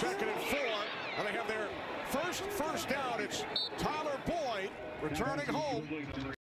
2nd and 4. And they have their first down. It's Tyler Boyd returning home.